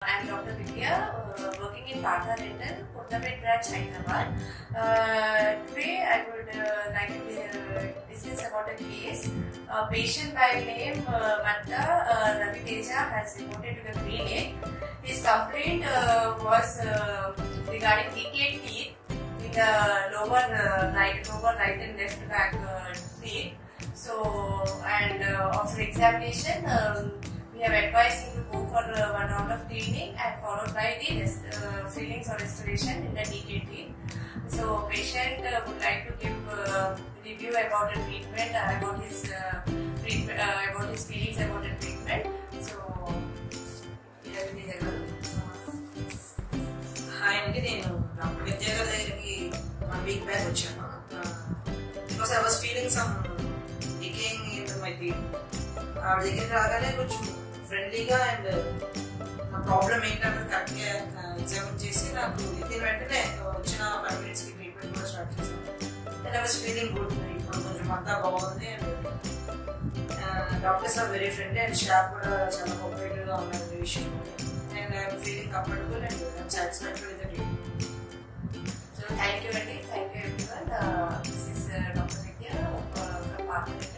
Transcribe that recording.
I am Dr. Vidya, working in Partha Dental, Branch, Hyderabad. Today I would like to discuss about a case. A patient by name Partha has reported to the clinic. His complaint was regarding decayed teeth in the lower right and left back teeth. So, and after examination, we have advised him to go for 1 round of cleaning and followed by the fillings or restoration in the decayed teeth. So, patient would like to give review about the treatment, about his feelings about the treatment. So, hi, I'm Dr. Vidya. 1 week back, because I was feeling some decaying in my teeth. I was friendly and the problem is that I examined within 5 minutes treatment and I was feeling good. Doctors are very friendly and staff are cooperative on the issue, and I am feeling comfortable and I am satisfied with the treatment. So thank you everyone. This is Dr. Vidya from Partha Dental.